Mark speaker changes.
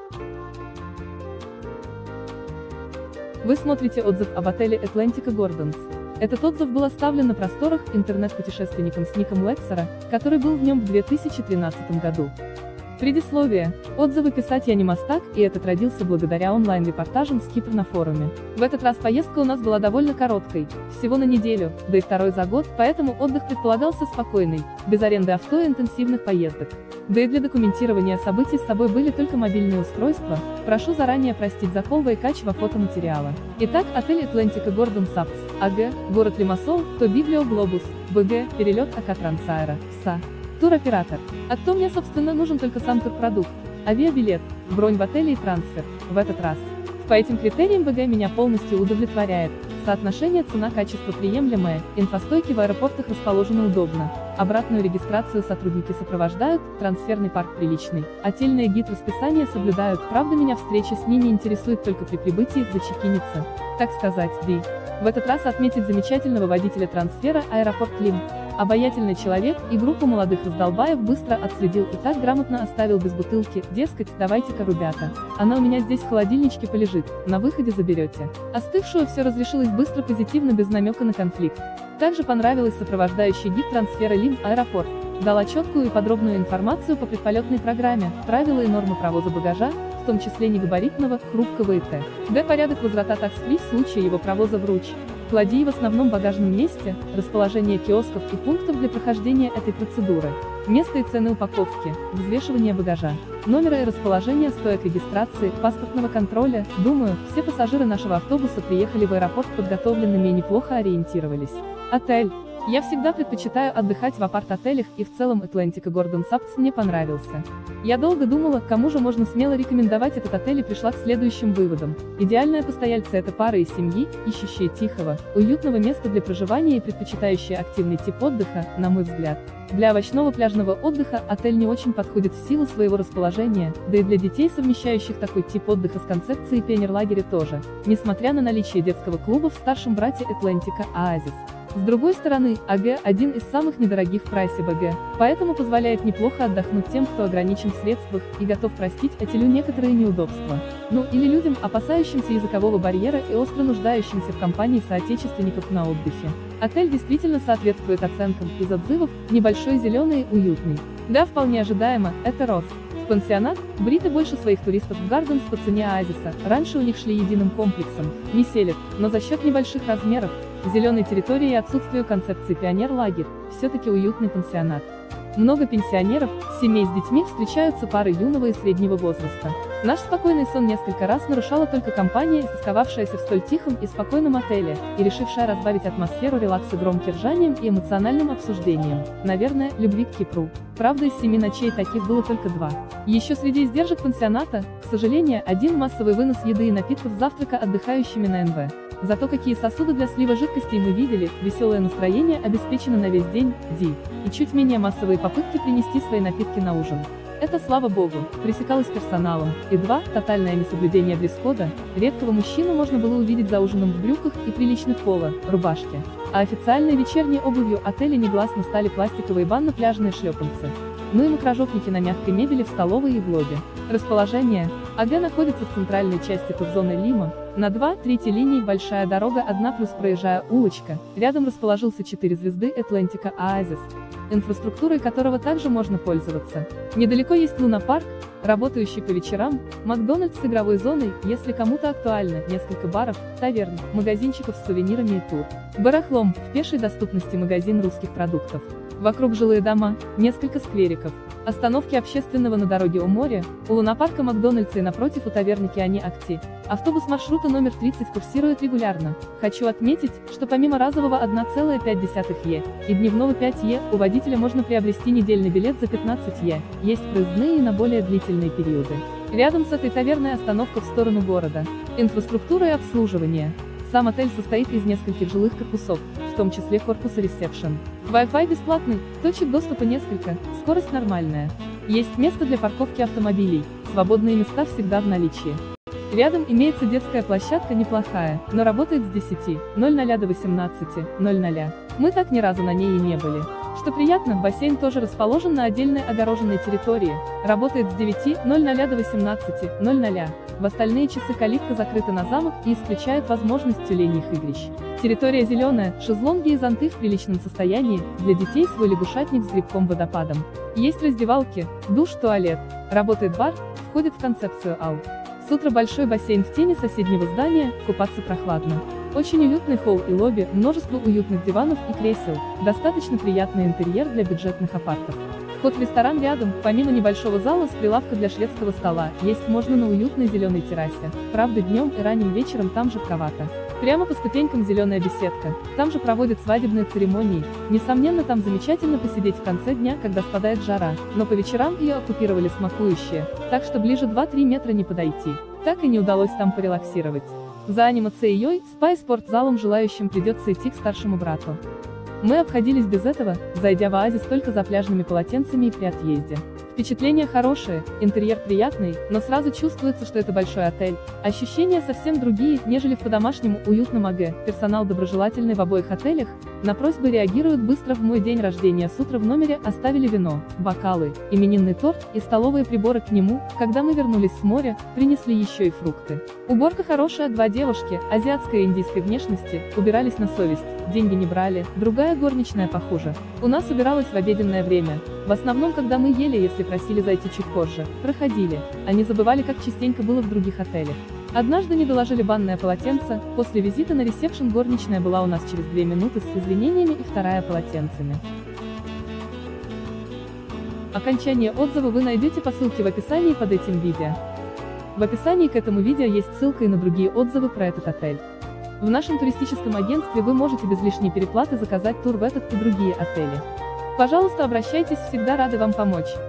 Speaker 1: Вы смотрите отзыв об отеле Atlantica Gardens. Этот отзыв был оставлен на просторах интернет-путешественником с ником Лексера, который был в нем в 2013 году. Предисловие. Отзывы писать я не мастак, и этот родился благодаря онлайн-репортажам с Кипра на форуме. В этот раз поездка у нас была довольно короткой, всего на неделю, да и второй за год, поэтому отдых предполагался спокойный, без аренды авто и интенсивных поездок. Да и для документирования событий с собой были только мобильные устройства, прошу заранее простить за полное качество фотоматериала. Итак, отель Atlantica Gardens АПС, АГ, город Лимассол, то Библиоглобус, БГ, перелет АК Трансаэро, СА. Туроператор. А кто мне собственно нужен только сам турпродукт? Авиабилет, бронь в отеле и трансфер, в этот раз. По этим критериям БГ меня полностью удовлетворяет. Соотношение цена-качество приемлемое, инфостойки в аэропортах расположены удобно, обратную регистрацию сотрудники сопровождают, трансферный парк приличный, отельные гид-расписания соблюдают, правда меня встреча с ними интересует только при прибытии, зачекиниться, так сказать, в этот раз отметить замечательного водителя трансфера аэропорт Лим. Обаятельный человек и группу молодых раздолбаев быстро отследил и так грамотно оставил без бутылки, дескать, давайте-ка, ребята, она у меня здесь в холодильничке полежит, на выходе заберете. Остывшую все разрешилось быстро позитивно без намека на конфликт. Также понравилось сопровождающий гид трансфера Лим аэропорт, дала четкую и подробную информацию по предполетной программе, правила и нормы провоза багажа, в том числе негабаритного, хрупкого и т.д. порядок возврата такс-фри в случае его провоза вруч. Клади в основном багажном месте, расположение киосков и пунктов для прохождения этой процедуры, место и цены упаковки, взвешивание багажа, номера и расположение стоек регистрации, паспортного контроля. Думаю, все пассажиры нашего автобуса приехали в аэропорт подготовленными и неплохо ориентировались. Отель. Я всегда предпочитаю отдыхать в апарт-отелях, и в целом Atlantica Gardens АПС мне понравился. Я долго думала, кому же можно смело рекомендовать этот отель, и пришла к следующим выводам. Идеальные постояльцы — это пары из семьи, ищущие тихого, уютного места для проживания и предпочитающие активный тип отдыха, на мой взгляд. Для овощного пляжного отдыха отель не очень подходит в силу своего расположения, да и для детей, совмещающих такой тип отдыха с концепцией пионерлагеря тоже, несмотря на наличие детского клуба в старшем брате Atlantica Oasis. С другой стороны, АГ – один из самых недорогих в прайсе БГ, поэтому позволяет неплохо отдохнуть тем, кто ограничен в средствах и готов простить отелю некоторые неудобства. Ну, или людям, опасающимся языкового барьера и остро нуждающимся в компании соотечественников на отдыхе. Отель действительно соответствует оценкам из отзывов, небольшой, зеленый, уютный. Да, вполне ожидаемо, это Рос. Пансионат, бриты больше своих туристов в Гарденс по цене Оазиса, раньше у них шли единым комплексом, не селят, но за счет небольших размеров, зеленой территории и отсутствия концепции пионер-лагерь, все-таки уютный пансионат. Много пенсионеров, семей с детьми, встречаются пары юного и среднего возраста. Наш спокойный сон несколько раз нарушала только компания, истосковавшаяся в столь тихом и спокойном отеле, и решившая разбавить атмосферу релакса громким ржанием и эмоциональным обсуждением. Наверное, любви к Кипру. Правда, из 7 ночей таких было только 2. Еще среди издержек пансионата, к сожалению, один массовый вынос еды и напитков с завтрака отдыхающими на НВ. Зато какие сосуды для слива жидкостей мы видели, веселое настроение обеспечено на весь день, и чуть менее массовые попытки принести свои напитки на ужин. Это, слава богу, пресекалось персоналом. И 2, тотальное несоблюдение дресс-кода, редкого мужчину можно было увидеть за ужином в брюках и приличных поло, рубашке. А официальной вечерней обувью отеля негласно стали пластиковые банно-пляжные шлепанцы. Ну и мокрожопники на мягкой мебели в столовой и в лобби. Расположение. АГ находится в центральной части турзоны Лима, на 2/3 линии большая дорога 1 плюс проезжая улочка, рядом расположился 4 звезды Atlantica Oasis, инфраструктурой которого также можно пользоваться. Недалеко есть лунопарк, работающий по вечерам, Макдональдс с игровой зоной, если кому-то актуально, несколько баров, таверн, магазинчиков с сувенирами и тур. Барахлом, в пешей доступности магазин русских продуктов. Вокруг жилые дома, несколько сквериков. Остановки общественного на дороге у моря, у лунопарка Макдональдса и напротив у таверны Киани Акти. Автобус маршрута номер 30 курсирует регулярно. Хочу отметить, что помимо разового 1,5 Е и дневного 5 Е, у водителя можно приобрести недельный билет за 15 Е, есть проездные и на более длительные периоды. Рядом с этой таверной остановка в сторону города. Инфраструктура и обслуживание. Сам отель состоит из нескольких жилых корпусов, в том числе корпуса ресепшн. Wi-Fi бесплатный, точек доступа несколько, скорость нормальная. Есть место для парковки автомобилей, свободные места всегда в наличии. Рядом имеется детская площадка неплохая, но работает с 10:00 до 18:00. Мы так ни разу на ней и не были. Что приятно, бассейн тоже расположен на отдельной огороженной территории, работает с 9:00 до 18:00. В остальные часы калитка закрыта на замок и исключает возможность тюленьих игрищ. Территория зеленая, шезлонги и зонты в приличном состоянии, для детей свой лягушатник с грибком-водопадом. Есть раздевалки, душ, туалет, работает бар, входит в концепцию АЛ. С утра большой бассейн в тени соседнего здания, купаться прохладно. Очень уютный холл и лобби, множество уютных диванов и кресел, достаточно приятный интерьер для бюджетных апартов. Вход в ресторан рядом, помимо небольшого зала с прилавка для шведского стола, есть можно на уютной зеленой террасе. Правда, днем и ранним вечером там жарковато. Прямо по ступенькам зеленая беседка, там же проводят свадебные церемонии. Несомненно, там замечательно посидеть в конце дня, когда спадает жара, но по вечерам ее оккупировали смакующие, так что ближе 2-3 метра не подойти. Так и не удалось там порелаксировать. За анимацией, спа и спортзалом желающим придется идти к старшему брату. Мы обходились без этого, зайдя в оазис только за пляжными полотенцами и при отъезде. Впечатления хорошие, интерьер приятный, но сразу чувствуется, что это большой отель. Ощущения совсем другие, нежели в по-домашнему уютном АГ. Персонал доброжелательный в обоих отелях, на просьбы реагируют быстро. В мой день рождения с утра в номере оставили вино, бокалы, именинный торт и столовые приборы к нему. Когда мы вернулись с моря, принесли еще и фрукты. Уборка хорошая, 2 девушки, азиатской и индийской внешности, убирались на совесть, деньги не брали, другая горничная похуже. У нас убиралась в обеденное время. В основном, когда мы ели, если просили зайти чуть позже, проходили. Они забывали, как частенько было в других отелях. Однажды не доложили банное полотенце, после визита на ресепшн горничная была у нас через 2 минуты с извинениями и вторая полотенцами. Окончание отзыва вы найдете по ссылке в описании под этим видео. В описании к этому видео есть ссылка и на другие отзывы про этот отель. В нашем туристическом агентстве вы можете без лишней переплаты заказать тур в этот и другие отели. Пожалуйста, обращайтесь, всегда рады вам помочь.